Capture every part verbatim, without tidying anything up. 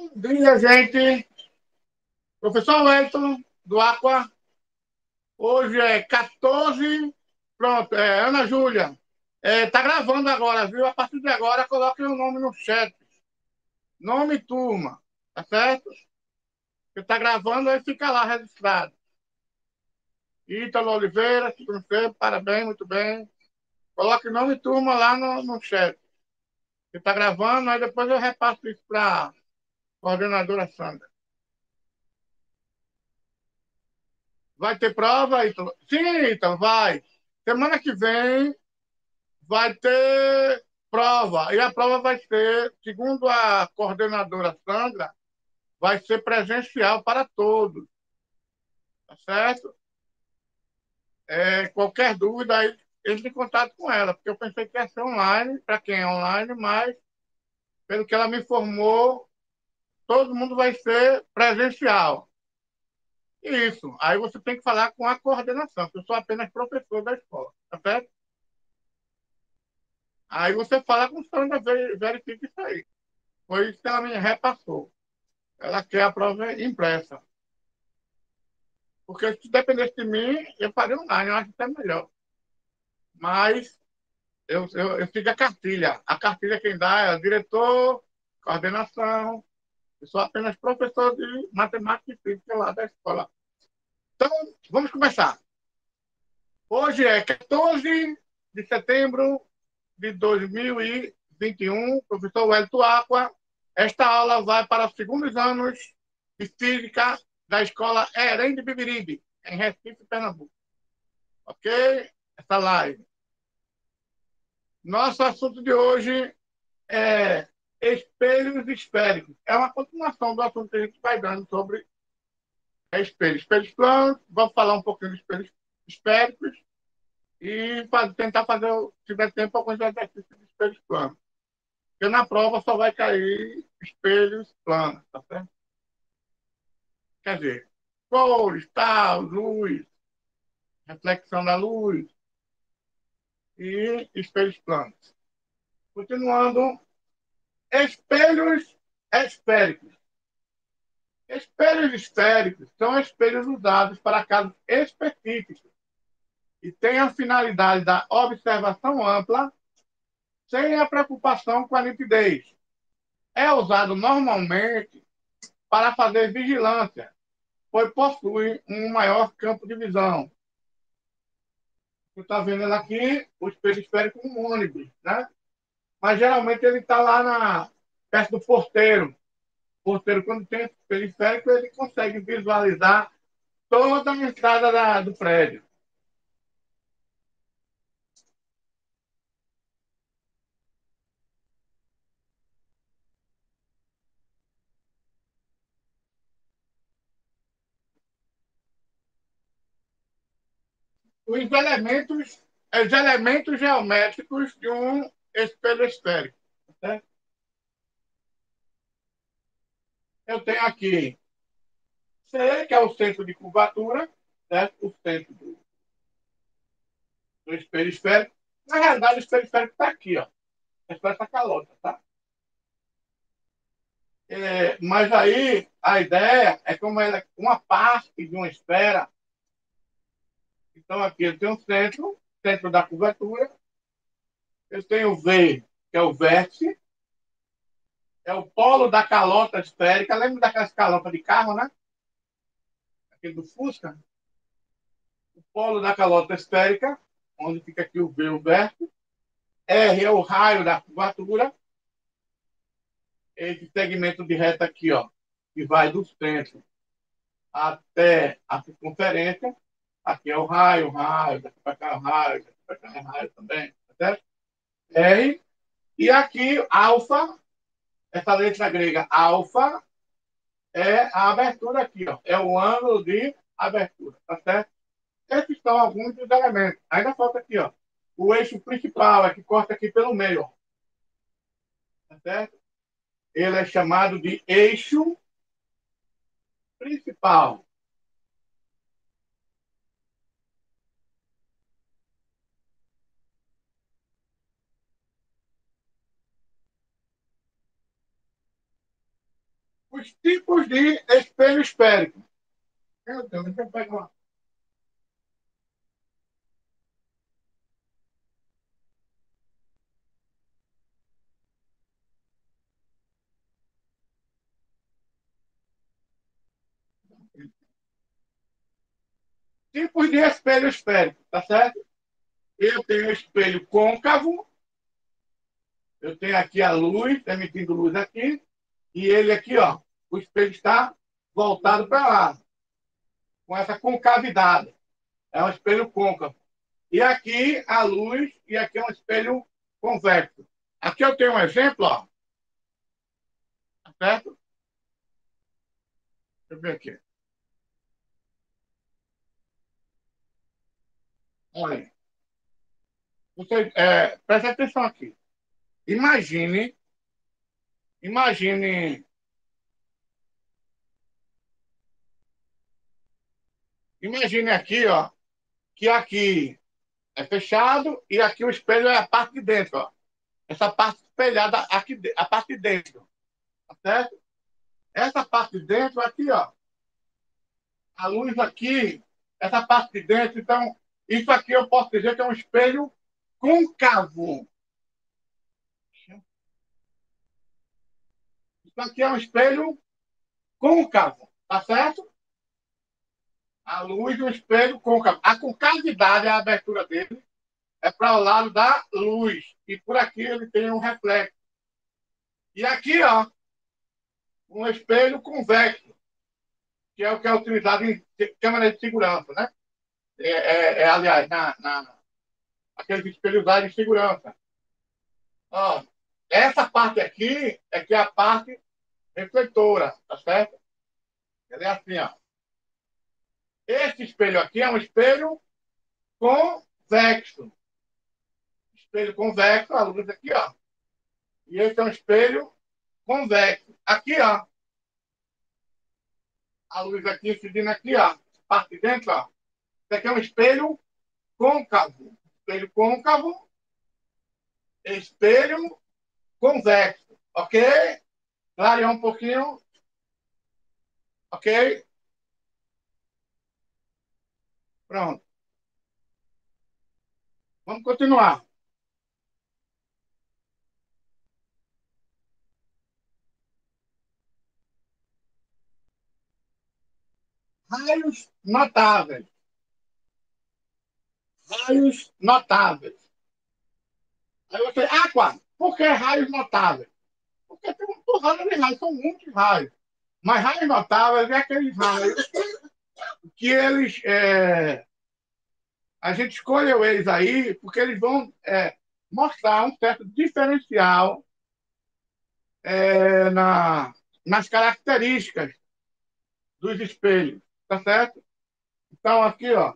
Bom dia, gente. Professor Wellington, do Aqua. Hoje é quatorze. Pronto, é, Ana Júlia. É, tá gravando agora, viu? A partir de agora, coloque o nome no chat. Nome e turma, tá certo? Você tá gravando, aí fica lá registrado. Ítalo Oliveira, tudo bem? Parabéns, muito bem. Coloque nome e turma lá no, no chat. Você tá gravando, aí depois eu repasso isso para a coordenadora Sandra. Vai ter prova, Ítalo? Sim, então vai. Semana que vem vai ter prova. E a prova vai ser, segundo a coordenadora Sandra, vai ser presencial para todos. Tá certo? É, qualquer dúvida, aí entre em contato com ela, porque eu pensei que ia ser online, para quem é online, mas, pelo que ela me informou, todo mundo vai ser presencial. Isso. Aí você tem que falar com a coordenação, porque eu sou apenas professor da escola, tá certo? Aí você fala com Sandra, verifica isso aí. Foi isso que ela me repassou. Ela quer a prova impressa. Porque se dependesse de mim, eu faria online, eu acho que é melhor. Mas eu, eu, eu sigo a cartilha. A cartilha quem dá é o diretor, coordenação. Eu sou apenas professor de matemática e física lá da escola. Então, vamos começar. Hoje é quatorze de setembro de dois mil e vinte e um, professor Wellington Aqua. Esta aula vai para os segundos anos de física da escola Herém de Bibiribe, em Recife, Pernambuco. Ok? Essa live. Nosso assunto de hoje é espelhos esféricos. É uma continuação do assunto que a gente vai dando sobre espelhos. Espelhos planos, vamos falar um pouquinho de espelhos esféricos e fazer, tentar fazer, se tiver tempo, alguns exercícios de espelhos planos. Porque na prova só vai cair espelhos planos, tá certo? Quer dizer, cores, tal, luz, reflexão da luz e espelhos planos. Continuando, espelhos esféricos. Espelhos esféricos são espelhos usados para casos específicos e têm a finalidade da observação ampla sem a preocupação com a nitidez. É usado normalmente para fazer vigilância, pois possui um maior campo de visão. Você está vendo ele aqui, o espelho esférico um ônibus, né? Mas geralmente ele está lá na, perto do porteiro. O porteiro, quando tem esse espelho esférico, ele consegue visualizar toda a entrada da, do prédio. Os elementos, os elementos geométricos de um espelho esférico. Né? Eu tenho aqui C, que é o centro de curvatura, certo? O centro do, do espelho esférico. Na realidade, o espelho esférico está aqui, ó. É só essa calota, tá? É, mas aí a ideia é como ela é uma parte de uma esfera. Então aqui eu tenho o centro, centro da curvatura. Eu tenho o V, que é o vértice. É o polo da calota esférica. Lembra daquelas calotas de carro, né? Aquele do Fusca. O polo da calota esférica, onde fica aqui o V, o vértice. R é o raio da curvatura. Esse segmento de reta aqui, ó, que vai do centro até a circunferência. Aqui é o raio, o raio, daqui para cá é o raio, daqui para cá é o raio também, tá certo? R. E aqui, alfa, essa letra grega alfa, é a abertura aqui, ó. É o ângulo de abertura, tá certo? Esses são alguns dos elementos. Ainda falta aqui, ó. O eixo principal, é que corta aqui pelo meio, ó. Tá certo? Ele é chamado de eixo principal. Os tipos de espelho esférico. Meu Deus, deixa eu pegar uma. Tipos de espelho esférico, tá certo? Eu tenho espelho côncavo, eu tenho aqui a luz, emitindo luz aqui, e ele aqui, ó, o espelho está voltado para lá, com essa concavidade. É um espelho côncavo. E aqui a luz, e aqui é um espelho convexo. Aqui eu tenho um exemplo, ó, tá certo? Deixa eu ver aqui. Olha, você, é, preste atenção aqui. Imagine, imagine, imagine aqui, ó, que aqui é fechado e aqui o espelho é a parte de dentro, ó. Essa parte espelhada aqui, a parte de dentro, tá certo? Essa parte de dentro aqui, ó, a luz aqui, essa parte de dentro, então, isso aqui eu posso dizer que é um espelho côncavo. Isso aqui é um espelho côncavo, tá certo? A luz do espelho côncavo. A concavidade, a abertura dele, é para o lado da luz. E por aqui ele tem um reflexo. E aqui, ó, um espelho convexo, que é o que é utilizado em câmera de segurança, né? É, é, é aliás, na, na, aqueles espelhos de segurança. Ó, essa parte aqui é que é a parte refletora, tá certo? Ele é assim, ó. Esse espelho aqui é um espelho convexo. Espelho convexo, a luz aqui, ó. E esse é um espelho convexo. Aqui, ó. A luz aqui incidindo aqui, ó. Parte de dentro, ó. Isso aqui é um espelho côncavo. Espelho côncavo, espelho convexo. Ok? Clarear um pouquinho. Ok? Pronto. Vamos continuar. Raios notáveis. Raios notáveis. Aí você, Aqua, por que raios notáveis? Porque tem uma porrada de raios, são muitos raios. Mas raios notáveis é aqueles raios que eles. É, a gente escolheu eles aí porque eles vão é, mostrar um certo diferencial é, na, nas características dos espelhos, tá certo? Então, aqui, ó,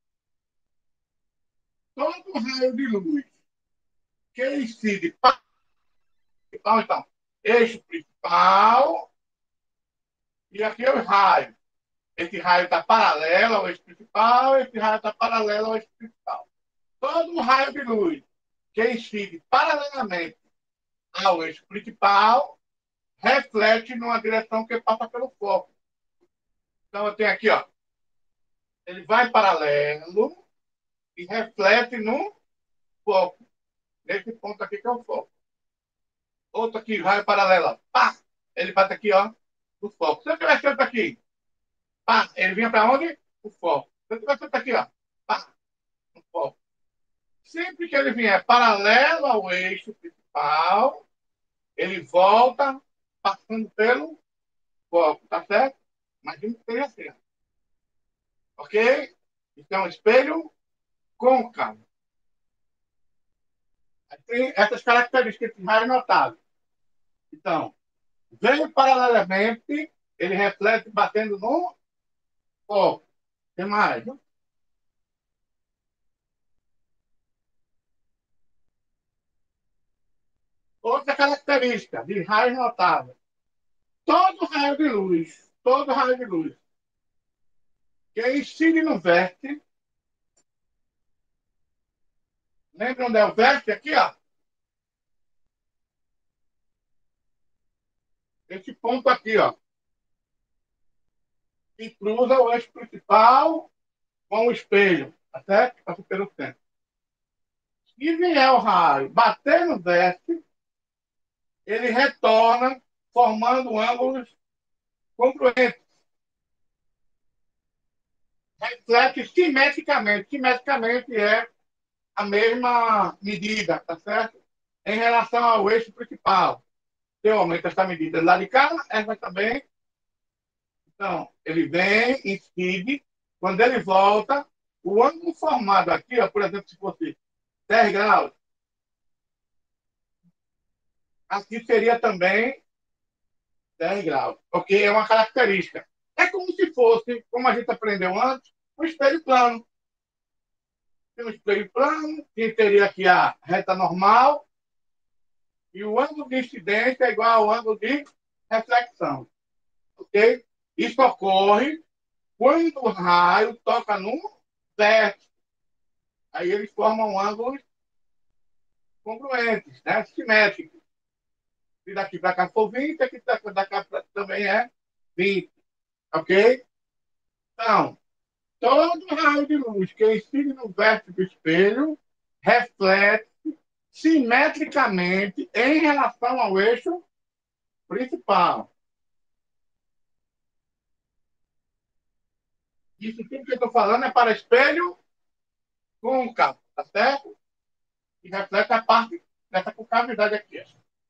todo raio de luz que incide principal, então, eixo principal, e aqui é os raios. Esse raio está paralelo ao eixo principal, esse raio está paralelo ao eixo principal. Todo raio de luz que incide paralelamente ao eixo principal reflete numa direção que passa pelo foco. Então, eu tenho aqui, ó, ele vai paralelo e reflete no foco. Nesse ponto aqui que é o foco. Outro aqui, raio paralelo, pá, ele bate aqui, ó, no foco. Se eu tivesse outro aqui, pá, ele vinha para onde? O foco. Se eu tivesse outro aqui, ó, pá, no foco. Sempre que ele vier paralelo ao eixo principal, ele volta passando pelo foco, tá certo? Imagina que seja assim, ok? Então, espelho côncavo. Tem essas características que vai notar. Então, veio paralelamente, ele reflete batendo no foco. Tem mais? Outra característica de raio notável. Todo raio de luz, todo raio de luz que incide no vértice, lembra onde é o vértice? Aqui, ó. Esse ponto aqui, ó. e cruza o eixo principal com o espelho, tá certo? Que passa pelo centro. Se vier o raio bater no vértice, ele retorna formando ângulos congruentes. Reflete simetricamente. Simetricamente é a mesma medida, tá certo? Em relação ao eixo principal. Se eu aumento essa medida lá de cá, essa também. Então, ele vem, incide. Quando ele volta, o ângulo formado aqui, ó, por exemplo, se fosse dez graus, aqui seria também dez graus, porque é uma característica. É como se fosse, como a gente aprendeu antes, um espelho plano. Tem um espelho plano, que teria aqui a reta normal, e o ângulo de incidência é igual ao ângulo de reflexão. Ok? Isso ocorre quando o raio toca no vértice. Aí eles formam ângulos congruentes, né? Simétricos. Se daqui para cá for vinte, aqui da cá também é vinte. Ok? Então, todo raio de luz que incide no vértice do espelho reflete simetricamente em relação ao eixo principal. Isso tudo que eu estou falando é para espelho côncavo, tá certo? E reflete a parte dessa concavidade aqui.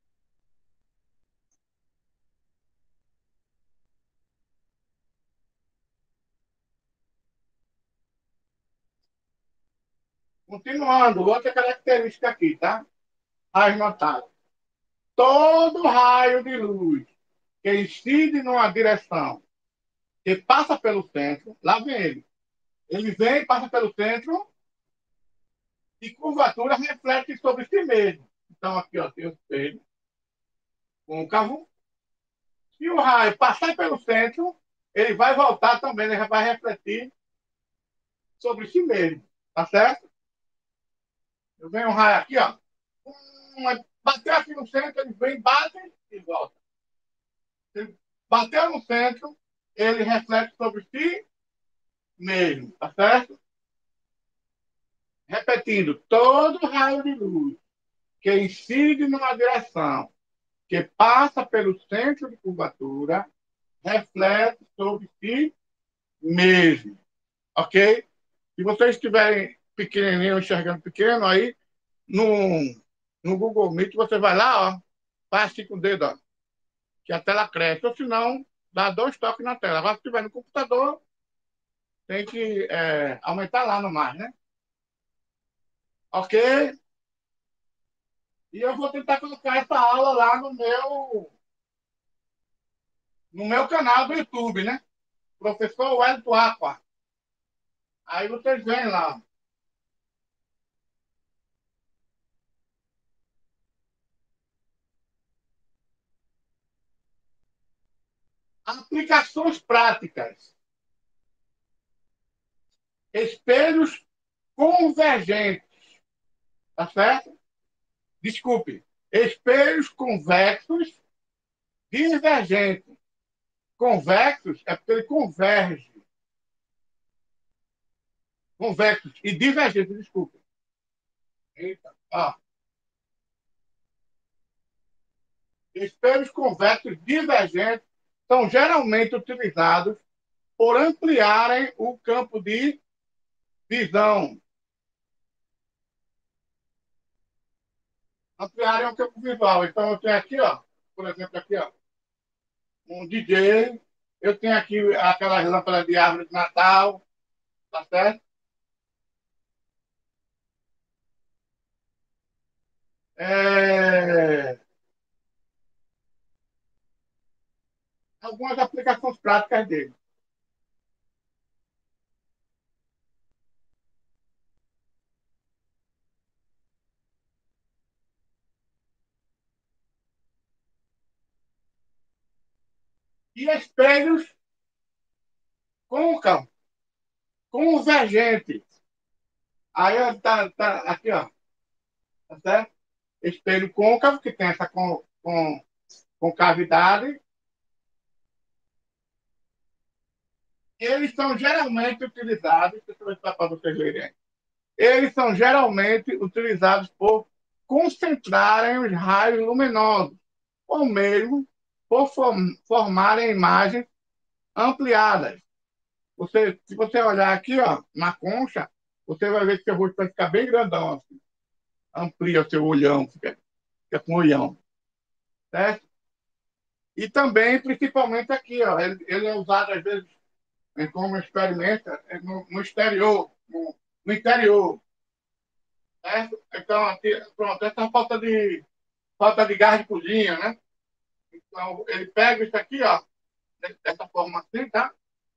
Continuando, outra característica aqui, tá? Raio notável. Todo raio de luz que incide numa direção que passa pelo centro, lá vem ele. Ele vem, passa pelo centro e curvatura reflete sobre si mesmo. Então, aqui ó, tem o espelho côncavo. Se o raio passar pelo centro, ele vai voltar também, ele vai refletir sobre si mesmo. Tá certo? Eu venho um raio aqui, ó. Um, bateu aqui no centro, ele vem, bate e volta. Se ele bateu no centro, ele reflete sobre si mesmo. Tá certo? Repetindo, todo raio de luz que incide numa direção que passa pelo centro de curvatura reflete sobre si mesmo. Ok? Se vocês estiverem pequenininho, enxergando pequeno, aí no, no Google Meet você vai lá, ó, faz assim com o dedo, ó, que a tela cresce. Ou se não, dá dois toques na tela. Agora, se estiver no computador, tem que é, aumentar lá no mais, né? Ok? E eu vou tentar colocar essa aula lá no meu, no meu canal do YouTube, né? Professor Wellington Aqua. Aí vocês veem lá. Aplicações práticas. Espelhos convergentes. Tá certo? Desculpe. Espelhos convexos divergentes. Convexos é porque ele converge. Convexos e divergentes, desculpe. Eita. Ó. Espelhos convexos divergentes são geralmente utilizados por ampliarem o campo de visão. Ampliarem o campo visual. Então, eu tenho aqui, ó, por exemplo, aqui, ó, um D J. Eu tenho aqui aquelas lâmpadas de árvore de Natal, tá certo? É... Algumas aplicações práticas dele. E espelhos côncavos, convergentes. Aí ó, tá, tá aqui, ó, tá certo? Espelho côncavo, que tem essa com, com, concavidade. eles são geralmente utilizados, deixa eu ver para vocês verem, eles são geralmente utilizados por concentrarem os raios luminosos, ou mesmo por form formarem imagens ampliadas. Você, se você olhar aqui, ó, na concha, você vai ver que seu rosto vai ficar bem grandão, assim. Amplia o seu olhão, fica, fica com olhão, certo? E também, principalmente aqui, ó, ele, ele é usado às vezes como experimento no, no exterior, no, no interior, certo? Então, aqui, pronto, essa é falta de, falta de gás de cozinha, né? Então, ele pega isso aqui, ó, dessa forma assim, tá?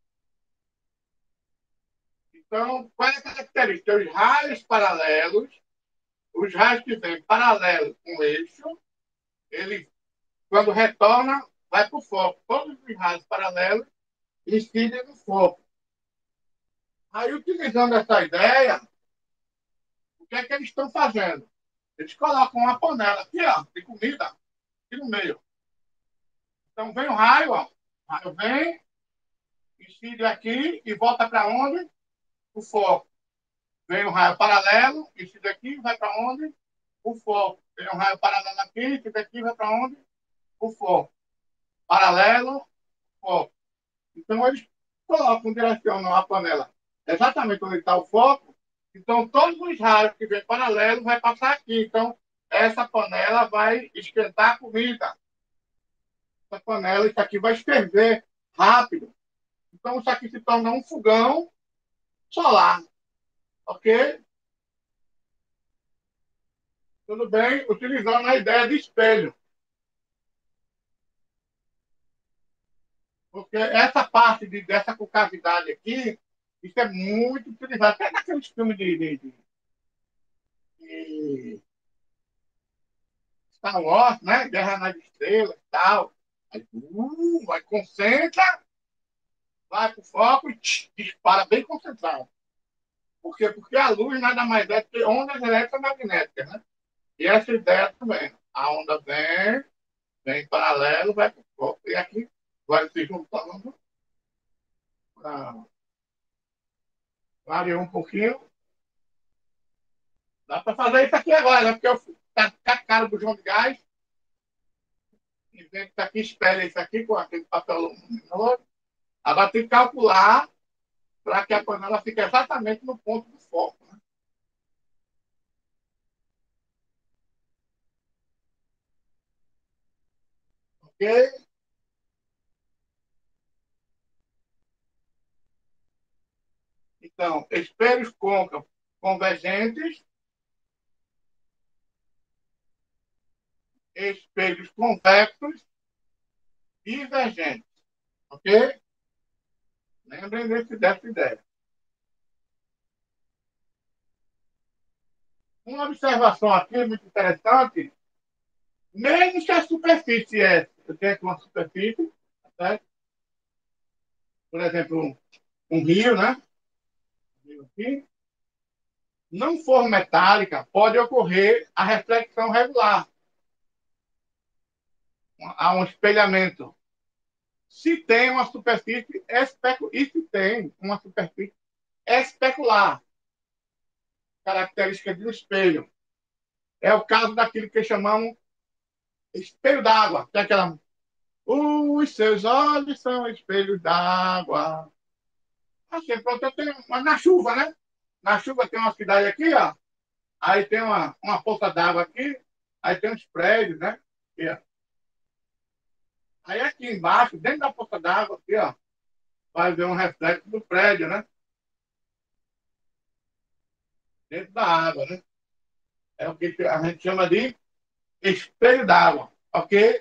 Então, qual é a característica? Os raios paralelos, os raios que vêm paralelos com o eixo, ele, quando retorna, vai para o foco. Todos os raios paralelos incidem no foco. Aí, utilizando essa ideia, o que é que eles estão fazendo? Eles colocam uma panela aqui, ó, de comida, aqui no meio. Então, vem o raio, ó. O raio vem, incide aqui e volta para onde? O foco. Vem um raio paralelo, esse daqui vai para onde? O foco. Vem um raio paralelo aqui, esse daqui vai para onde? O foco. Paralelo, foco. Então, eles colocam, direcionam a panela exatamente onde está o foco. Então, todos os raios que vêm paralelo vai passar aqui. Então, essa panela vai esquentar a comida. Essa panela, isso aqui vai ferver rápido. Então, isso aqui se torna um fogão solar. Ok? Tudo bem? Utilizando a ideia de espelho. Porque essa parte de, dessa concavidade aqui, isso é muito utilizado. Até naqueles filmes de, de, de, de Star Wars, né? Guerra nas Estrelas e tal. Aí, uh, vai, concentra, vai pro foco e tch, dispara bem concentrado. Por quê? Porque a luz nada mais é que ondas eletromagnéticas, né? E essa ideia também. A onda vem, vem em paralelo, vai pro foco. E aqui vai se juntando para variar um pouquinho. Dá para fazer isso aqui agora, né? Porque eu, tá, tá caro do João de Gás. Inventa aqui, espelha isso aqui com aquele papel luminoso. Agora tem que calcular para que a panela fique exatamente no ponto do foco. Né? Ok? Então, espelhos côncavos convergentes, espelhos convexos divergentes. Ok? Lembrem desse, dessa ideia. Uma observação aqui muito interessante, mesmo que a superfície é, eu tenho aqui uma superfície, certo? Por exemplo, um, um rio, né? Um rio aqui, não for metálica, pode ocorrer a reflexão regular, há um espelhamento. Se tem uma superfície especular, e se tem uma superfície especular, característica de um espelho. É o caso daquilo que chamamos espelho d'água, que é aquela. Os seus olhos são espelhos d'água. Assim, pronto, eu tenho, mas na chuva, né? Na chuva tem uma cidade aqui, ó. Aí tem uma, uma poça d'água aqui, aí tem uns prédios, né? Aqui, ó. Aí aqui embaixo, dentro da poça d'água, aqui, ó, vai ver um reflexo do prédio, né? Dentro da água, né? É o que a gente chama de espelho d'água, ok?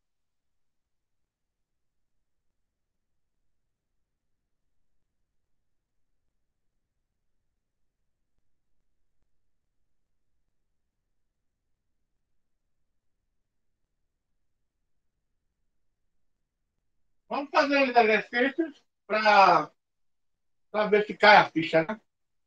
Vamos fazer os exercícios para ver se cai a ficha, né?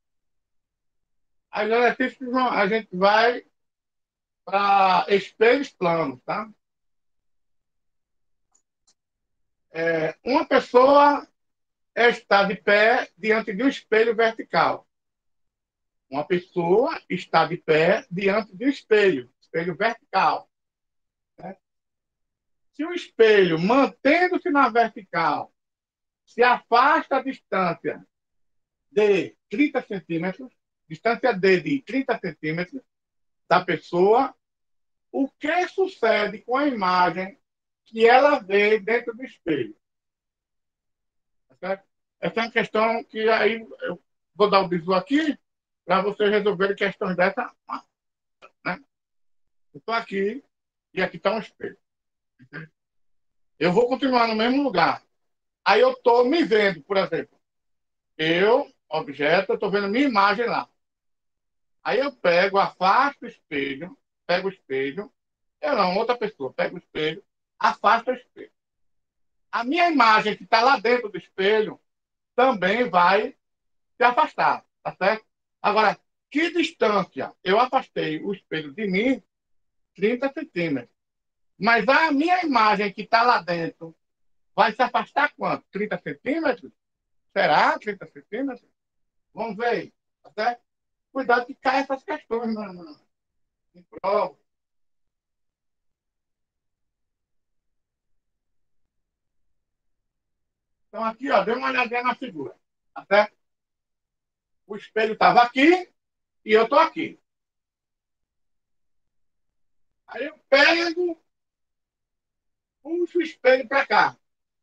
Os exercícios a gente vai para espelhos planos, tá? É, uma pessoa está de pé diante de um espelho vertical. Uma pessoa está de pé diante de um espelho, espelho vertical. Né? Se o espelho, mantendo-se na vertical, se afasta a distância de trinta centímetros, distância D de trinta centímetros da pessoa, o que sucede com a imagem que ela vê dentro do espelho? Certo? Essa é uma questão que aí eu vou dar o bisu aqui para vocês resolverem questões dessa. Né? Eu estou aqui e aqui está um espelho. Eu vou continuar no mesmo lugar. Aí eu estou me vendo, por exemplo. Eu, objeto, eu estou vendo minha imagem lá. Aí eu pego, afasto o espelho, pego o espelho, eu não, outra pessoa, pega o espelho, afasta o espelho. A minha imagem que está lá dentro do espelho também vai se afastar, tá certo? Agora, que distância eu afastei o espelho de mim? trinta centímetros. Mas a minha imagem que está lá dentro vai se afastar quanto? trinta centímetros? Será trinta centímetros? Vamos ver aí, tá certo? Cuidado que cai essas questões na, na, em prova. Então, aqui, ó, dê uma olhadinha na figura, tá certo? O espelho estava aqui e eu estou aqui. Aí eu pego, puxo o espelho para cá.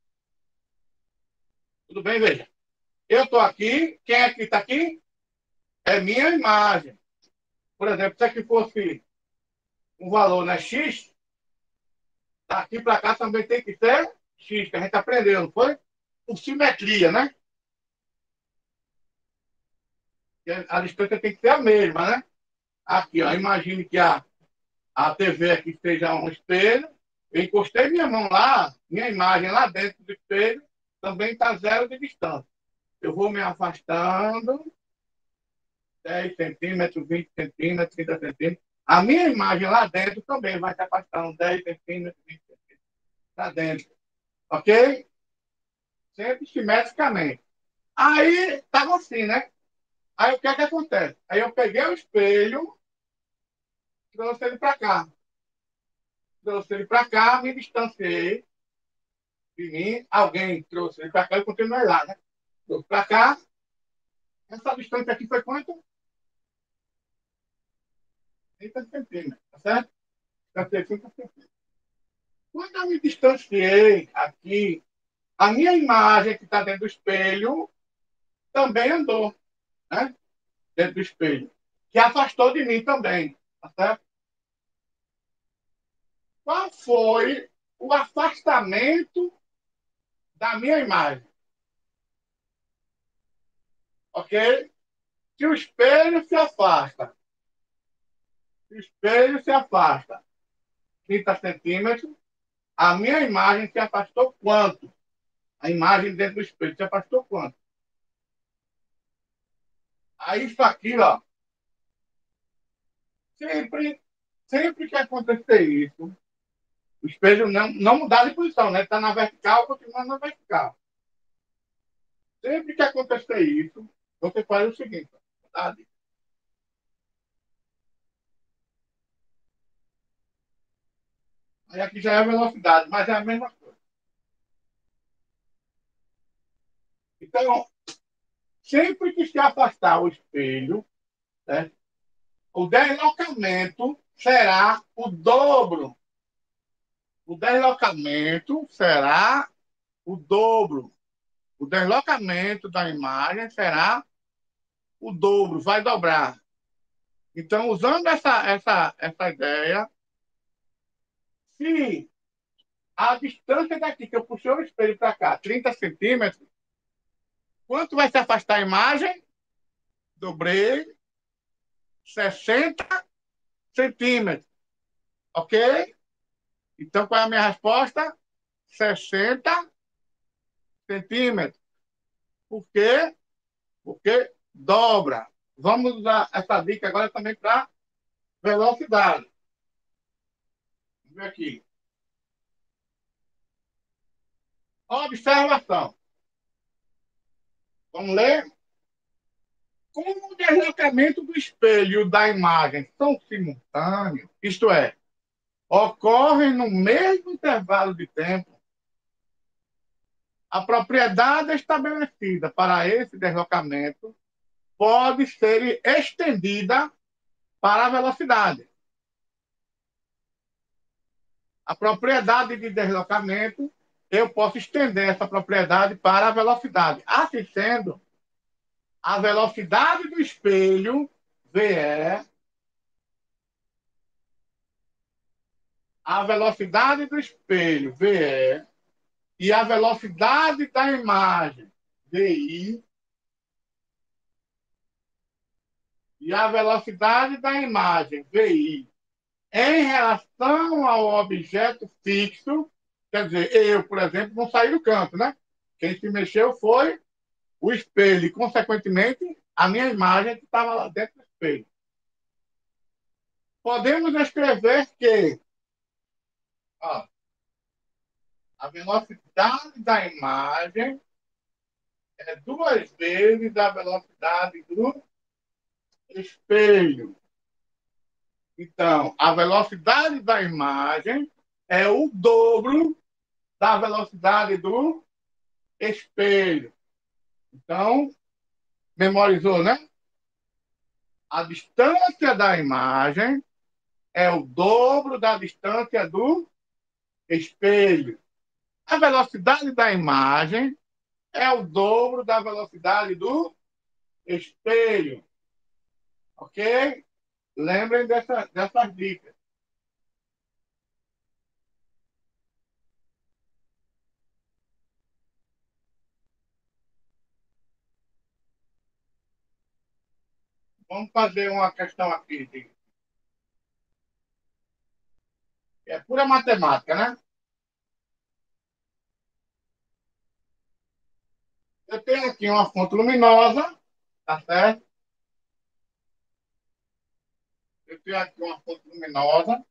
Tudo bem, veja. Eu estou aqui, quem é que está aqui? É minha imagem. Por exemplo, se aqui fosse um valor, né, X, daqui para cá também tem que ser X, que a gente aprendeu, não foi? Por simetria, né? A distância tem que ser a mesma, né? Aqui, ó, imagine que a, a T V aqui seja um espelho. Eu encostei minha mão lá, minha imagem lá dentro do espelho, também está zero de distância. Eu vou me afastando, dez centímetros, vinte centímetros, trinta centímetros. A minha imagem lá dentro também vai se afastando dez centímetros, vinte centímetros. Lá dentro. Ok? Sempre simetricamente. Aí, estava assim, né? Aí, o que é que acontece? Aí, eu peguei o espelho, trouxe ele para cá. Trouxe ele para cá, me distanciei de mim. Alguém trouxe ele para cá e continuei lá, né? Trouxe para cá. Essa distância aqui foi quanto? trinta centímetros, tá certo? Distanciei trinta centímetros. Quando eu me distanciei aqui, a minha imagem que está dentro do espelho também andou, né? Dentro do espelho. Que afastou de mim também, tá certo? Qual foi o afastamento da minha imagem? Ok? Se o espelho se afasta, se o espelho se afasta trinta centímetros, a minha imagem se afastou quanto? A imagem dentro do espelho se afastou quanto? Aí isso aqui, ó, sempre, sempre que acontecer isso, o espelho não, não mudar de posição, né? Está na vertical, continua na vertical. Sempre que acontecer isso, você faz o seguinte, tá? Aí aqui já é a velocidade, mas é a mesma coisa. Então, sempre que se afastar o espelho, né, o deslocamento será o dobro. O deslocamento será o dobro. O deslocamento da imagem será o dobro, vai dobrar. Então, usando essa, essa, essa ideia, se a distância daqui que eu puxei o espelho para cá, trinta centímetros, quanto vai se afastar a imagem? Dobrei sessenta centímetros. Ok? Então, qual é a minha resposta? sessenta centímetros. Por quê? Porque dobra. Vamos usar essa dica agora também para velocidade. Vamos ver aqui. Observação. Vamos ler? Como o deslocamento do espelho da imagem são simultâneos, isto é, ocorrem no mesmo intervalo de tempo, a propriedade estabelecida para esse deslocamento pode ser estendida para a velocidade. A propriedade de deslocamento, eu posso estender essa propriedade para a velocidade. Assim sendo, a velocidade do espelho, V E, a velocidade do espelho, V E, e a velocidade da imagem, V I, e a velocidade da imagem, V I, em relação ao objeto fixo, quer dizer, eu, por exemplo, não saí do canto, né? Quem se mexeu foi o espelho, e, consequentemente, a minha imagem que estava lá dentro do espelho. Podemos escrever que ó, a velocidade da imagem é duas vezes a velocidade do espelho. Então, a velocidade da imagem é o dobro da velocidade do espelho. Então, memorizou, né? A distância da imagem é o dobro da distância do espelho. A velocidade da imagem é o dobro da velocidade do espelho. Ok? Lembrem dessa, dessas dicas. Vamos fazer uma questão aqui. De, é pura matemática, né? Eu tenho aqui uma fonte luminosa, tá certo? Eu tenho aqui uma fonte luminosa.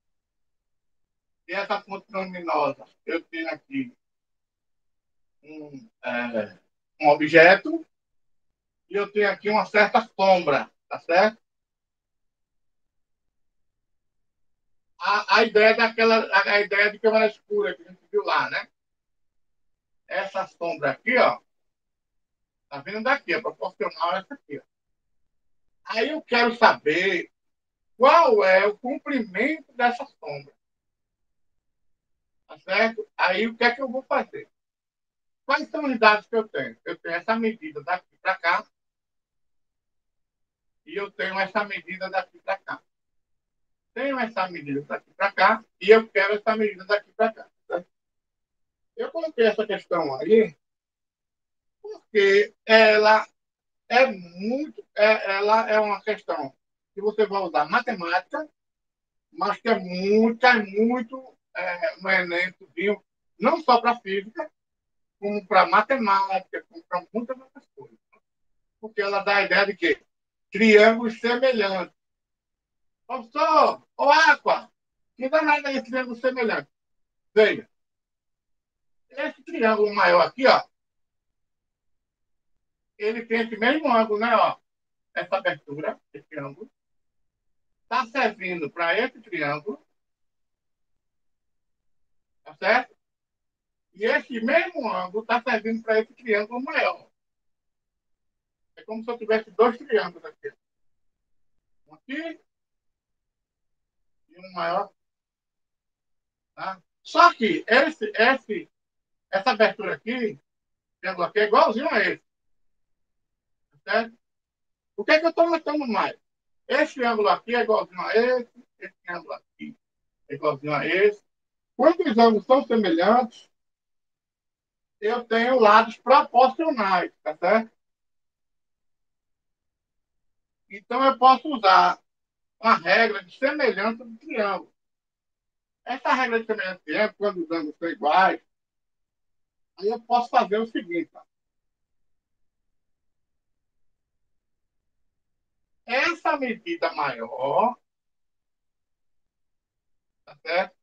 E essa fonte luminosa, eu tenho aqui um, é, um objeto e eu tenho aqui uma certa sombra, tá certo? A, a ideia daquela, a, a ideia de câmera escura que a gente viu lá, né? Essa sombra aqui, ó, tá vendo daqui, é proporcional a essa aqui, ó. Aí eu quero saber qual é o comprimento dessa sombra, tá certo? Aí o que é que eu vou fazer? Quais são os dados que eu tenho? Eu tenho essa medida daqui para cá e eu tenho essa medida daqui para cá. Tenho essa medida daqui para cá e eu quero essa medida daqui para cá. Tá? Eu coloquei essa questão aí porque ela é muito, é, ela é uma questão que você vai usar matemática, mas que é muito, é muito é, um elemento não só para física, como para matemática, como para muitas outras coisas. Porque ela dá a ideia de que triângulos semelhantes. Professor, ô Aqua, que danada é esse triângulo semelhante? Veja, esse triângulo maior aqui, ó, ele tem esse mesmo ângulo, né? Ó, essa abertura, esse ângulo, está servindo para esse triângulo, tá certo? E esse mesmo ângulo está servindo para esse triângulo maior. É como se eu tivesse dois triângulos aqui. Um aqui e um maior. Tá? Só que esse, esse, essa abertura aqui, triângulo aqui, é igualzinho a esse. Tá certo? O que é que eu estou notando mais? Esse triângulo aqui é igualzinho a esse, esse triângulo aqui é igualzinho a esse. Quando os ângulos são semelhantes, eu tenho lados proporcionais, tá certo? Então eu posso usar uma regra de semelhança do triângulo. Essa regra de semelhança do triângulo, quando os ângulos são iguais, aí eu posso fazer o seguinte: ó. Essa medida maior, tá certo?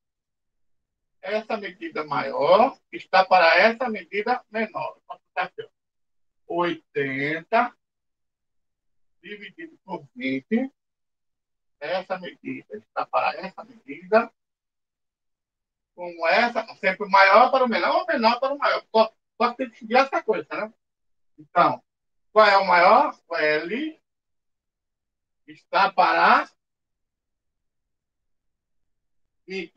Essa medida maior está para essa medida menor. oitenta dividido por vinte, essa medida está para essa medida, com essa, sempre o maior para o menor, ou o menor para o maior. Só, só que tem que seguir essa coisa, né? Então, qual é o maior? O L está para vinte,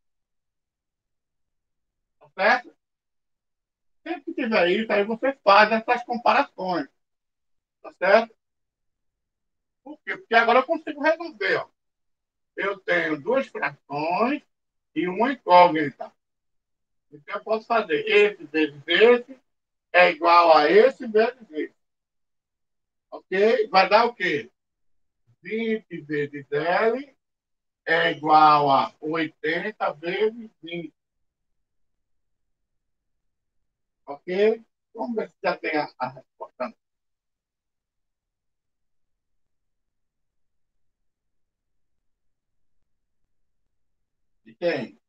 tá certo? Sempre que tiver isso, aí você faz essas comparações, tá certo? Por quê? Porque agora eu consigo resolver, ó. Eu tenho duas frações e uma incógnita. Então, eu posso fazer esse vezes esse é igual a esse vezes esse. Ok? Vai dar o quê? vinte vezes L é igual a oitenta vezes vinte. Ok? Vamos ver se já tem a, a resposta. E tem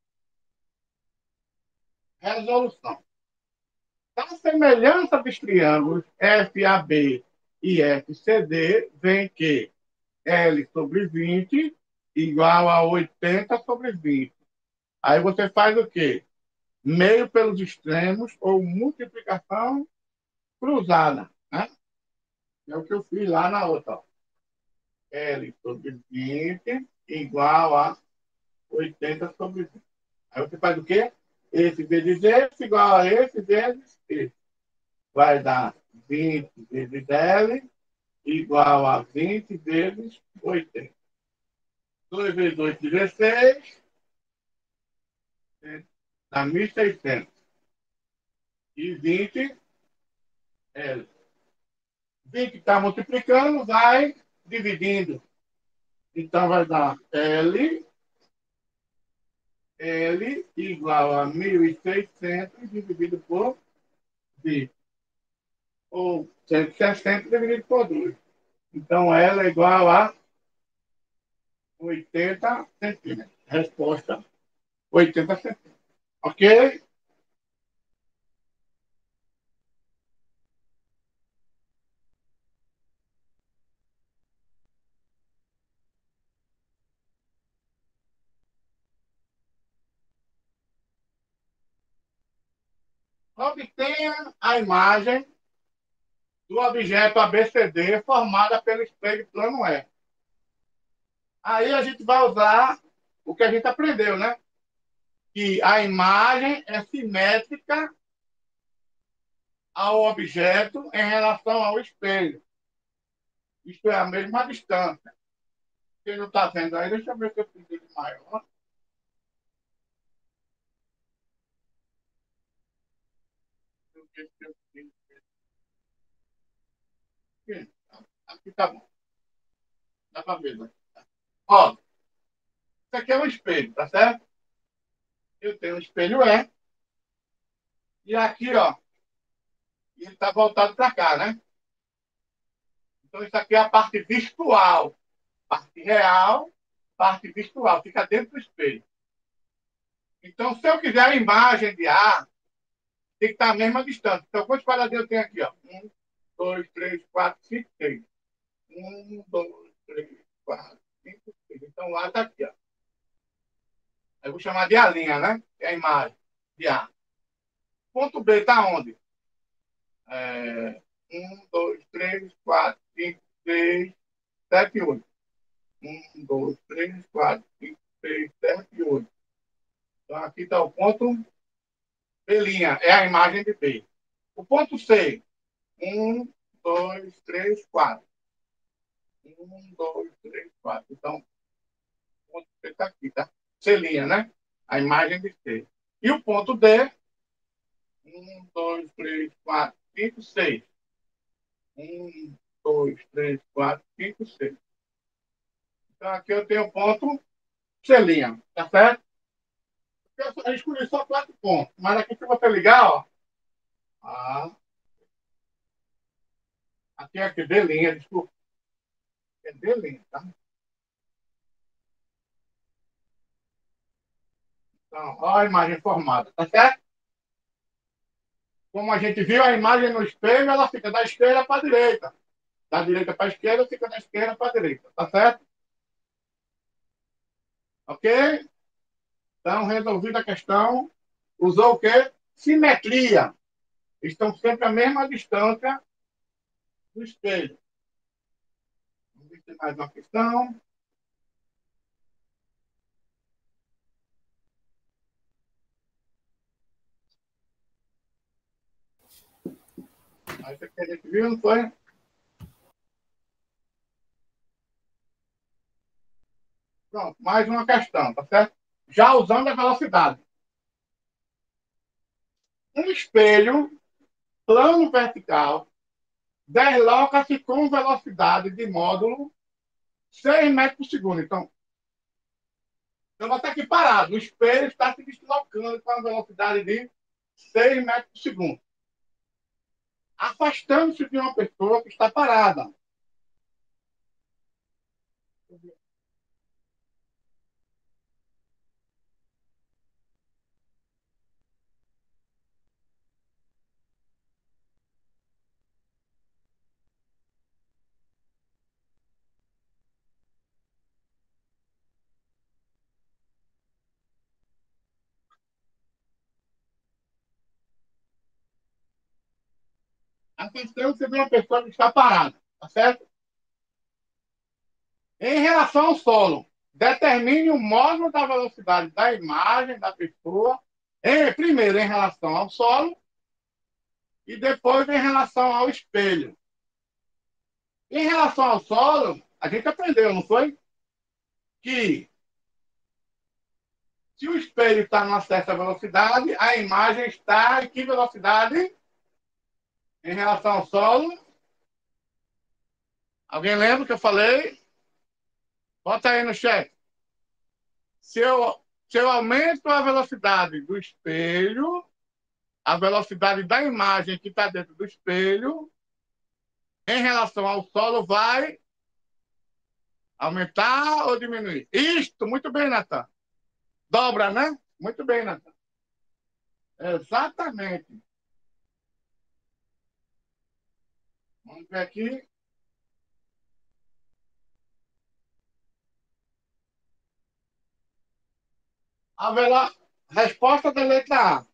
resolução. Então, a semelhança dos triângulos F A B e F C D vem que L sobre vinte igual a oitenta sobre vinte. Aí você faz o quê? Meio pelos extremos ou multiplicação cruzada, né? É o que eu fiz lá na outra. Ó. L sobre vinte igual a oitenta sobre vinte. Aí você faz o quê? Esse vezes esse igual a esse vezes esse. Vai dar vinte vezes L igual a vinte vezes oitenta. dois vezes oito, dezesseis. Dá mil e seiscentos. E vinte, L. vinte está multiplicando, vai dividindo. Então vai dar L, L igual a mil e seiscentos dividido por vinte. Ou cento e sessenta dividido por dois. Então L é igual a oitenta centímetros. Resposta: oitenta centímetros. Ok? Obtenha a imagem do objeto A B C D formada pelo espelho plano E. Aí a gente vai usar o que a gente aprendeu, né? Que a imagem é simétrica ao objeto em relação ao espelho. Isto é a mesma distância. Quem não está vendo aí, deixa eu ver se eu fiz ele maior. Aqui tá bom. Dá para ver, né? Ó, isso aqui é um espelho, tá certo? Eu tenho um espelho E. E aqui, ó, ele está voltado para cá, né? Então, isso aqui é a parte virtual. Parte real, parte virtual. Fica dentro do espelho. Então, se eu quiser a imagem de A, tem que estar a mesma distância. Então, quantos quadradinhos eu tenho aqui? Ó? Um, dois, três, quatro, cinco, seis. Um, dois, três, quatro, cinco, seis. Então, A está aqui. Ó. Eu vou chamar de A linha, né? É a imagem de A. Ponto B está onde? É, um, dois, três, quatro, cinco, seis, sete, oito. Um, dois, três, quatro, cinco, seis, sete, oito. Então, aqui está o ponto B', é a imagem de B. O ponto C, um, dois, três, quatro. Um, dois, três, quatro. Então, o ponto C está aqui, tá? C', né? A imagem de C. E o ponto D, um, dois, três, quatro, cinco, seis. Um, dois, três, quatro, cinco, seis. Então, aqui eu tenho o ponto C', tá certo? Eu escolhi só quatro pontos, mas aqui se você ligar, ó, ah, aqui é aqui, D', desculpa, é D', tá? Então, ó a imagem formada, tá certo? Como a gente viu a imagem no espelho, ela fica da esquerda para a direita. Da direita para a esquerda, fica da esquerda para a direita. Tá certo? Ok? Então, resolvida a questão, usou o quê? Simetria. Estão sempre à mesma distância do espelho. Vamos ver se tem mais uma questão. Aí você que a gente viu, não foi? Pronto, mais uma questão, tá certo? Já usando a velocidade. Um espelho plano vertical desloca-se com velocidade de módulo seis metros por segundo. Então, eu vou estar aqui parado. O espelho está se deslocando com a velocidade de seis metros por segundo. Afastando-se de uma pessoa que está parada. Afastando-se de uma pessoa que está parada. Tá certo? Em relação ao solo, determine o módulo da velocidade da imagem da pessoa, em, primeiro em relação ao solo e depois em relação ao espelho. Em relação ao solo, a gente aprendeu, não foi? Que se o espelho está numa certa velocidade, a imagem está em que velocidade? Em relação ao solo. Alguém lembra o que eu falei? Bota aí no chat. Se eu, se eu aumento a velocidade do espelho, a velocidade da imagem que está dentro do espelho, em relação ao solo, vai aumentar ou diminuir? Isto, muito bem, Natan. Dobra, né? Muito bem, Natan. Exatamente. Vamos ver aqui. A velo... Resposta da letra A.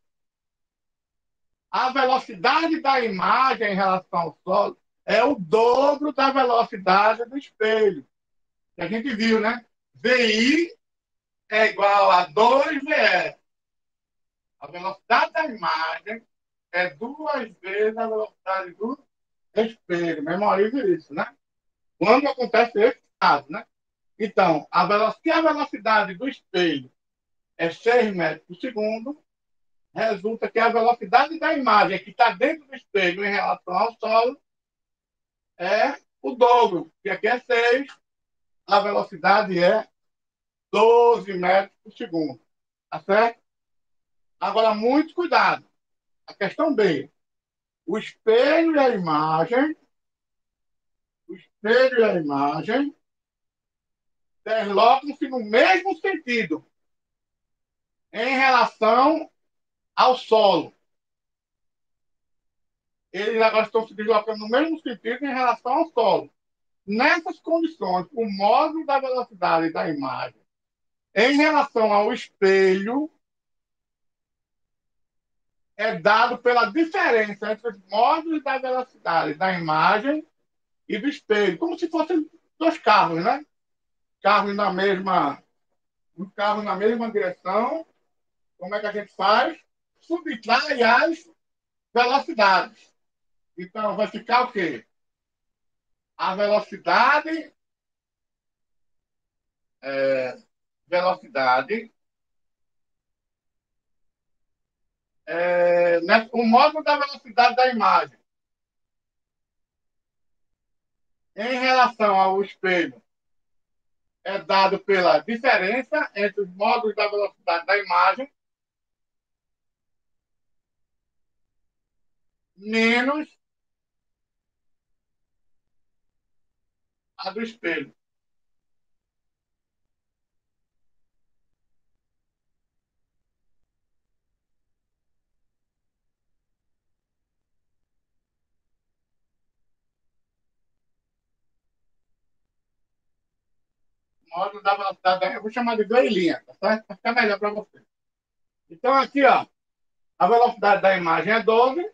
A velocidade da imagem em relação ao solo é o dobro da velocidade do espelho. Que a gente viu, né? V I é igual a dois V S. A velocidade da imagem é duas vezes a velocidade do espelho. Memorize isso, né? Quando acontece esse caso, né? Então, a velocidade, se a velocidade do espelho é seis metros por segundo, resulta que a velocidade da imagem que está dentro do espelho em relação ao solo é o dobro, que aqui é seis, a velocidade é doze metros por segundo. Tá certo? Agora, muito cuidado. A questão B. O espelho e a imagem, o espelho e a imagem deslocam-se no mesmo sentido em relação ao solo. Eles agora estão se deslocando no mesmo sentido em relação ao solo. Nessas condições, o módulo da velocidade da imagem em relação ao espelho é dado pela diferença entre os módulos da velocidade da imagem e do espelho, como se fossem dois carros, né? Carros na mesma, um carro na mesma direção. Como é que a gente faz? Subtrai as velocidades. Então, vai ficar o quê? A velocidade, é, velocidade, é, né, o módulo da velocidade da imagem em relação ao espelho é dado pela diferença entre os módulos da velocidade da imagem menos a do espelho. módulo da velocidade da... Eu vou chamar de grelhinha, tá certo? Para ficar melhor para você. Então, aqui, ó, a velocidade da imagem é doze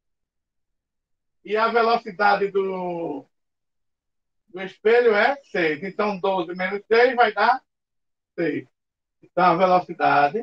e a velocidade do, do espelho é seis. Então, doze menos seis vai dar seis. Então, a velocidade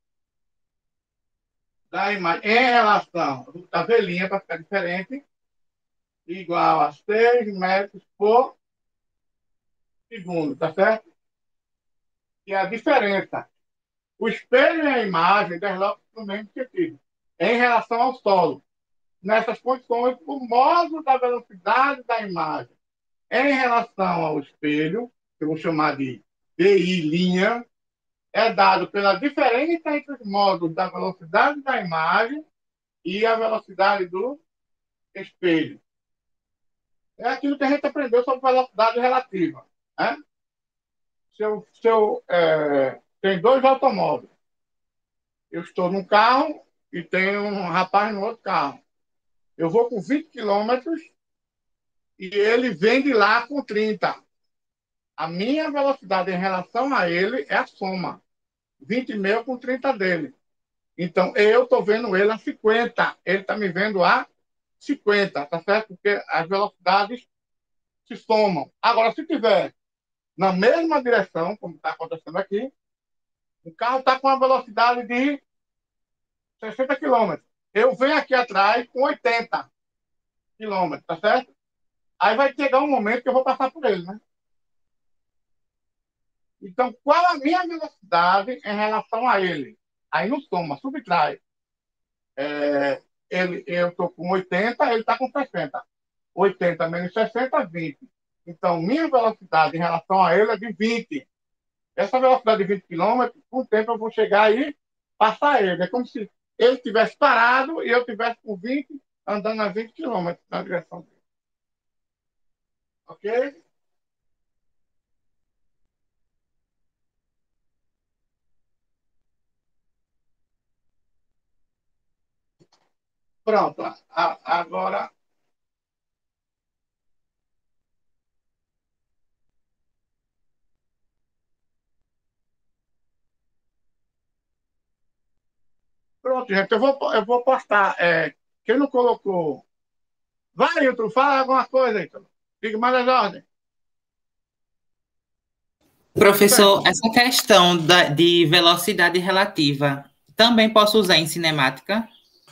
da imagem em relação à velhinha, para ficar diferente, igual a seis metros por segundo, tá certo? E a diferença, o espelho e a imagem deslocam no mesmo sentido, em relação ao solo. Nessas condições, o módulo da velocidade da imagem em relação ao espelho, que eu vou chamar de D I', é dado pela diferença entre os módulos da velocidade da imagem e a velocidade do espelho. É aquilo que a gente aprendeu sobre velocidade relativa. Né? Se eu, se eu é, tem dois automóveis, eu estou num carro e tem um rapaz no outro carro. Eu vou com vinte quilômetros e ele vem de lá com trinta. A minha velocidade em relação a ele é a soma. vinte e meio com trinta dele. Então, eu estou vendo ele a cinquenta. Ele está me vendo a cinquenta, tá certo? Porque as velocidades se somam. Agora, se tiver na mesma direção, como está acontecendo aqui, o carro está com uma velocidade de sessenta quilômetros. Eu venho aqui atrás com oitenta quilômetros, tá certo? Aí vai chegar um momento que eu vou passar por ele, né? Então, qual a minha velocidade em relação a ele? Aí não soma, subtrai. É, ele, eu estou com oitenta, ele está com sessenta. oitenta menos sessenta, vinte. Então, minha velocidade em relação a ele é de vinte. Essa velocidade de vinte quilômetros, com o tempo eu vou chegar aí, passar ele. É como se ele tivesse parado e eu tivesse com vinte, andando a vinte quilômetros na direção dele. Ok? Pronto. A, agora, pronto, gente. Eu vou, eu vou postar. É, quem não colocou. Vai, Hilton, fala alguma coisa, Hilton. Diga mais as ordens. Professor, essa questão da, de velocidade relativa também posso usar em cinemática?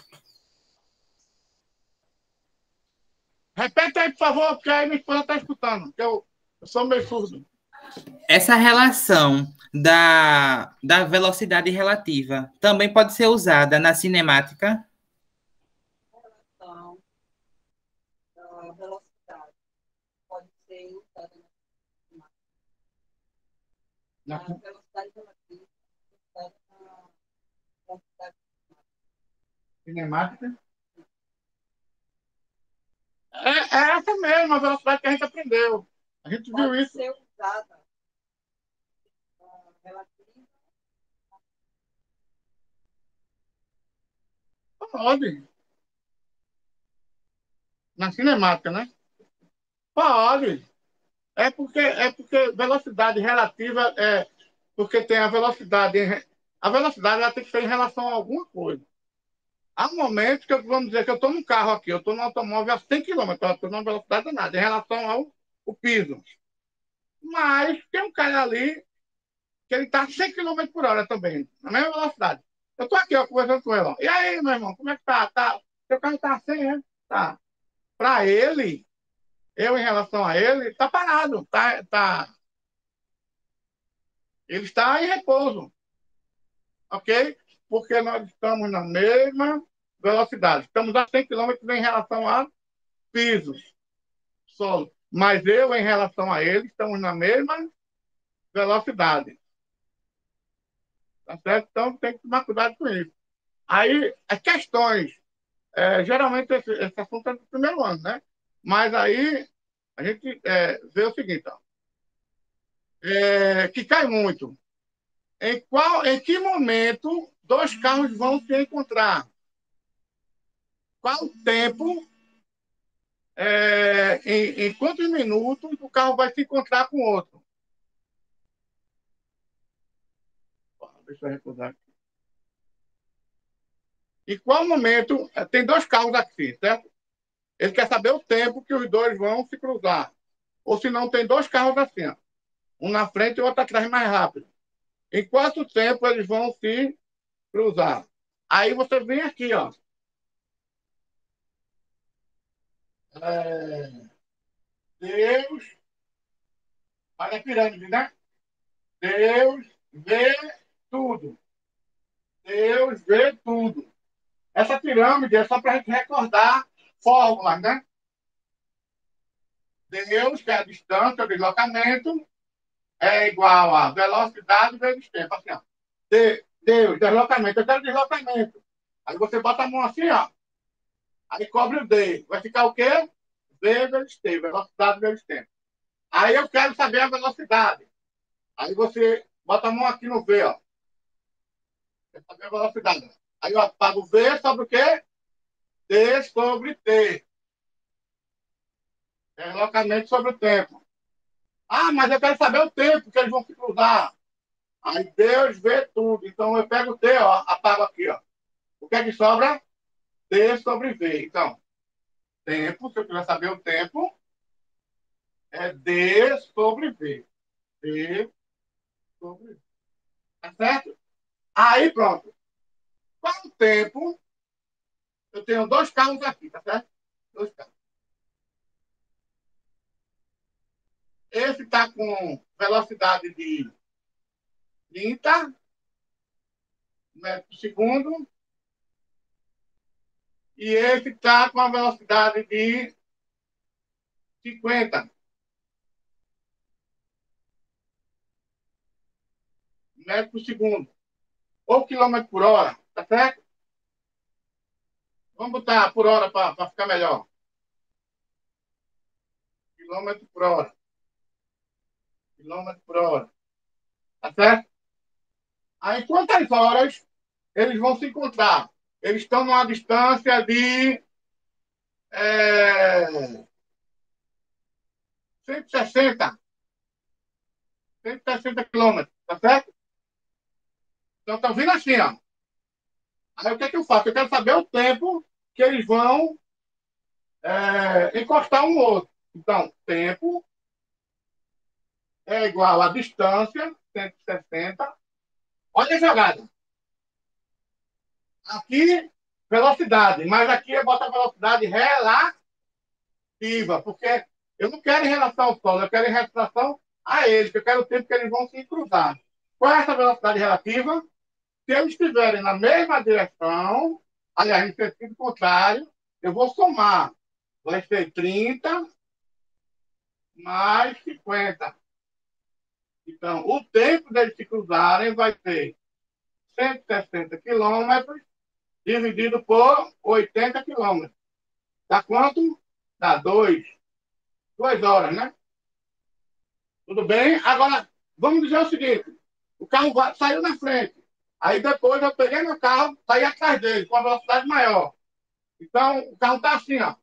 Repete aí, por favor, porque aí minha esposa está escutando, porque eu, eu sou meio surdo. Essa relação da, da velocidade relativa também pode ser usada na cinemática? Relação da velocidade pode ser usada na Na velocidade relativa, usada na velocidade cinemática. É, é essa mesmo, a velocidade que a gente aprendeu. A gente viu pode isso. ser usada na relativa. Pode. Na cinemática, né? Pode. É porque, é porque velocidade relativa é porque tem a velocidade. Em, a velocidade ela tem que ser em relação a alguma coisa. Há um momento que eu vamos dizer que eu estou num carro aqui, eu estou num automóvel a cem quilômetros, eu estou numa velocidade danada em relação ao o piso. Mas tem um cara ali que ele está a cem quilômetros por hora também, na mesma velocidade. Eu estou aqui, ó, conversando com ele. Ó. E aí, meu irmão, como é que tá? tá? Seu carro está a cem, né? Tá. Para ele, eu em relação a ele, está parado. Tá, tá, ele está em repouso, ok? Porque nós estamos na mesma velocidade. Estamos a cem quilômetros em relação a pisos, solo. Mas eu, em relação a ele, estamos na mesma velocidade. Tá certo? Então tem que tomar cuidado com isso. Aí, as questões. É, geralmente esse, esse assunto é do primeiro ano, né? Mas aí a gente é, vê o seguinte, ó, é, que cai muito. Em, qual, em que momento dois carros vão se encontrar? Qual o tempo, é, em, em quantos minutos o carro vai se encontrar com o outro? Deixa eu recordar aqui. Em qual momento... Tem dois carros aqui, certo? Ele quer saber o tempo que os dois vão se cruzar. Ou se não, tem dois carros assim, ó. Um na frente e o outro atrás mais rápido. Em quanto tempo eles vão se cruzar? Aí você vem aqui, ó. É... Deus... Olha a pirâmide, né? Deus vê tudo. Deus vê tudo. Essa pirâmide é só para a gente recordar fórmulas, né? Deus, que é a distância, o deslocamento, é igual a velocidade vezes tempo. Assim, ó. De, Deus, deslocamento, eu quero deslocamento. Aí você bota a mão assim, ó. Aí cobre o D. Vai ficar o quê? V vezes T, velocidade vezes tempo. Aí eu quero saber a velocidade. Aí você bota a mão aqui no V, ó. Quer saber a velocidade. Aí eu apago o V sobre o quê? D sobre T. Deslocamento sobre o tempo. Ah, mas eu quero saber o tempo que eles vão se cruzar. Aí Deus vê tudo. Então eu pego o T, ó, apago aqui, ó. O que é que sobra? T sobre V. Então, tempo, se eu quiser saber o tempo, é D sobre V. D sobre V. Tá certo? Aí pronto. Qual o tempo? Eu tenho dois carros aqui, tá certo? Dois carros. Esse está com velocidade de trinta metros por segundo. E esse está com a velocidade de cinquenta metros por segundo. Ou quilômetro por hora, tá certo? Vamos botar por hora para ficar melhor. Quilômetro por hora. Quilômetro por hora. Tá certo? Aí, quantas horas eles vão se encontrar? Eles estão numa distância de é, cento e sessenta. cento e sessenta quilômetros, tá certo? Então, estão vindo assim, ó. Aí, o que é que eu faço? Eu quero saber o tempo que eles vão é, encostar um no outro. Então, tempo é igual a distância, cento e sessenta. Olha a jogada. Aqui, velocidade, mas aqui eu boto a velocidade relativa, porque eu não quero em relação ao Sol, eu quero em relação a eles, eu quero o tempo que eles vão se cruzar. Qual é essa velocidade relativa? Se eles estiverem na mesma direção, aliás, no sentido contrário, eu vou somar. Vai ser trinta mais cinquenta. Então, o tempo deles se cruzarem vai ser cento e sessenta quilômetros dividido por oitenta quilômetros. Dá quanto? Dá dois. Duas horas, né? Tudo bem? Agora, vamos dizer o seguinte. O carro vai, saiu na frente. Aí depois eu peguei meu carro, saí atrás dele, com uma velocidade maior. Então, o carro está assim, ó.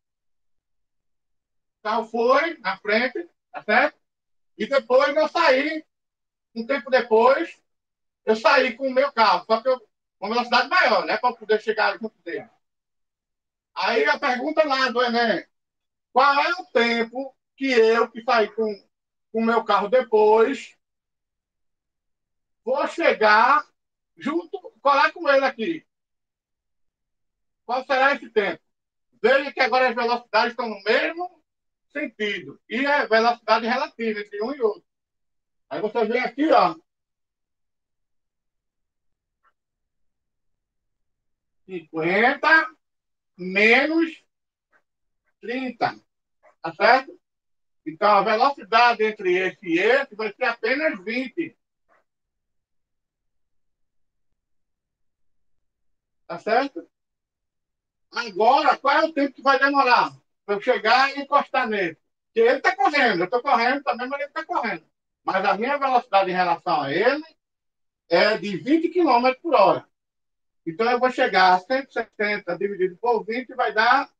O carro foi na frente, tá certo? E depois eu saí, um tempo depois, eu saí com o meu carro, só que eu, com uma velocidade maior, né? Para poder chegar junto dele. Aí a pergunta lá do Enem, qual é o tempo que eu, que saí com o meu carro depois, vou chegar junto, colar com ele aqui? Qual será esse tempo? Veja que agora as velocidades estão no mesmo sentido. E é velocidade relativa entre um e outro. Aí você vem aqui, ó. cinquenta menos trinta. Tá certo? Então, a velocidade entre esse e esse vai ser apenas vinte. Tá certo? Agora, qual é o tempo que vai demorar para eu chegar e encostar nele? Porque ele está correndo, eu estou correndo também, mas ele está correndo. Mas a minha velocidade em relação a ele é de vinte quilômetros por hora. Então, eu vou chegar a cento e sessenta dividido por vinte vai dar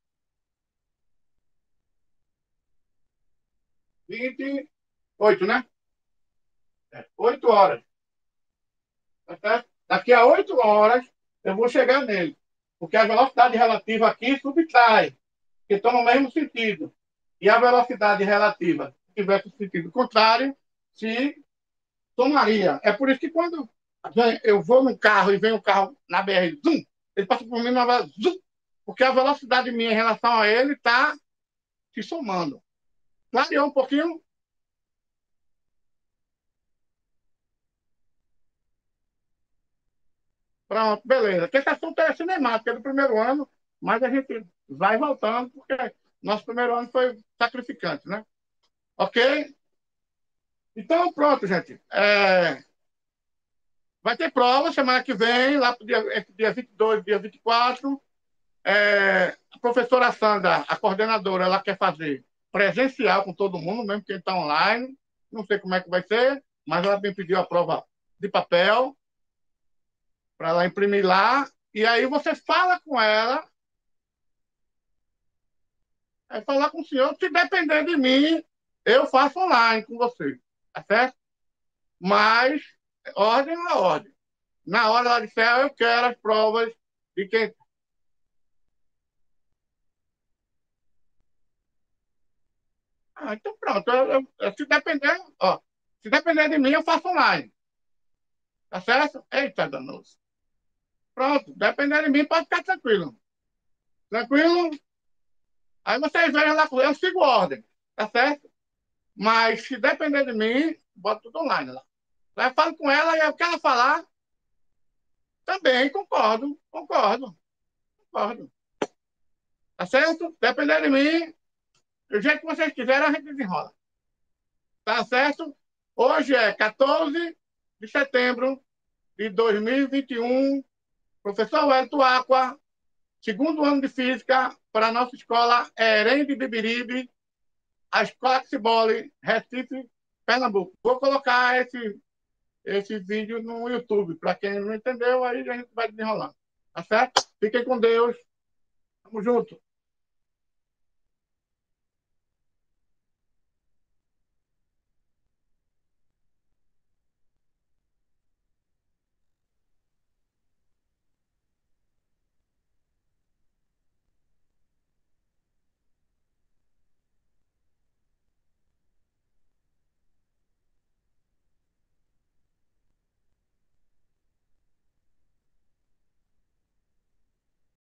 vinte e oito, né? É, oito horas. Tá certo? Daqui a oito horas, eu vou chegar nele. Porque a velocidade relativa aqui subtrai, que estão no mesmo sentido. E a velocidade relativa, se tivesse o sentido contrário, se somaria. É por isso que quando eu vou no carro e vem um carro na B R, zoom, ele passa por mim numa zoom, porque a velocidade minha em relação a ele está se somando. Clareou um pouquinho? Pronto, beleza. Porque esse assunto é cinemática, é do primeiro ano, mas a gente vai voltando, porque nosso primeiro ano foi sacrificante, né? Ok? Então, pronto, gente. É... Vai ter prova semana que vem, lá para o dia, entre dia vinte e dois e dia vinte e quatro. É... A professora Sandra, a coordenadora, ela quer fazer presencial com todo mundo, mesmo quem está online. Não sei como é que vai ser, mas ela me pediu a prova de papel para ela imprimir lá. E aí você fala com ela, é falar com o senhor, se depender de mim, eu faço online com você, tá certo? Mas ordem é ordem. Na hora ela disser, eu quero as provas de quem. Ah, então pronto. Eu, eu, se depender, ó, se depender de mim, eu faço online. Tá certo? Eita, danoso. Pronto, depender de mim, pode ficar tranquilo. Tranquilo? Aí vocês vêm lá, eu sigo ordem, tá certo? Mas se depender de mim, bota tudo online lá. Aí eu falo com ela e eu quero falar. Também concordo, concordo, concordo. Tá certo? Depender de mim, do jeito que vocês quiserem, a gente desenrola. Tá certo? Hoje é quatorze de setembro de dois mil e vinte e um. Professor Wellington Aqua, segundo ano de Física, para a nossa escola Erém de Bibiribe, a Escola Cibole, Recife, Pernambuco. Vou colocar esse, esse vídeo no YouTube. Para quem não entendeu, aí a gente vai desenrolando. Tá certo? Fiquem com Deus. Tamo junto.